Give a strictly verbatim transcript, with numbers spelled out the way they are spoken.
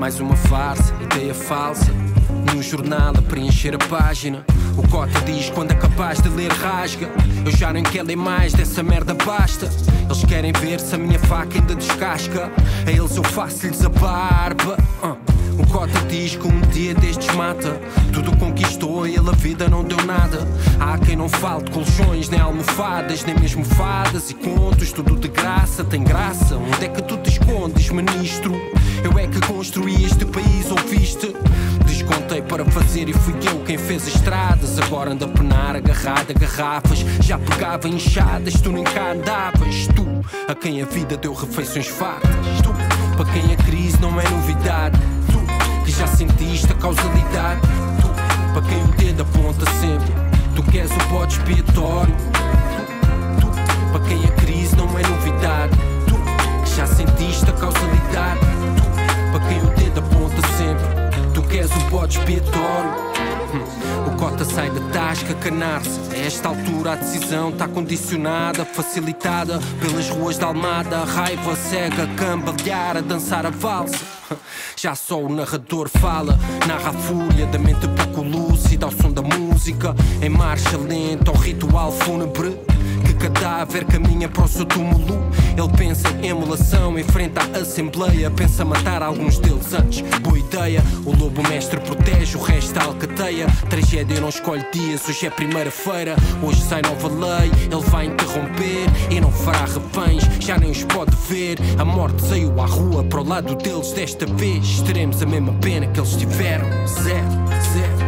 mais uma farsa, ideia falsa num jornal a preencher a página. O cota diz quando é capaz de ler rasga. Eu já nem quero ler mais dessa merda, basta. Eles querem ver se a minha faca ainda descasca. A eles eu faço-lhes a barba. uh. O cota diz que um dia destes mata. Tudo conquistou e ele a vida não deu nada. Há quem não fale de colchões, nem almofadas, nem mesmo fadas e contos. Tudo de graça, tem graça. Onde é que tu te escondes, ministro? Eu é que construí este país, ouviste? Descontei para fazer e fui eu quem fez as estradas. Agora ando a penar, agarrado a garrafas. Já pegava enxadas, tu nem cá andavas. Tu, a quem a vida deu refeições fartas. Tu, para quem a crise não é novidade. Tu, que já sentiste a causalidade. Tu, para quem o dedo aponta sempre. Tu queres o bode expiatório. Tu, tu, para quem a crise não é novidade. Tu, que já sentiste a causalidade. Tu, para quem o dedo aponta sempre. Tu queres o bode expiatório. hum. O cota sai da tasca, canar-se. A esta altura a decisão está condicionada, facilitada pelas ruas da Almada. A raiva cega, cambalear, a dançar a valsa. Já só o narrador fala, narra a fúria da mente pouco lúcida ao som da música. Em marcha lenta, ao ritual fúnebre. Que cadáver caminha para o seu túmulo. Ele pensa em emulação, enfrenta a assembleia. Pensa matar alguns deles antes, boa ideia. O lobo mestre protege, o resto alcateia. Tragédia não escolhe dias, hoje é primeira-feira. Hoje sai nova lei, ele vai interromper e não fará reféns, já nem os pode ver. A morte saiu à rua para o lado deles desta vez. Teremos a mesma pena que eles tiveram, zero, zero.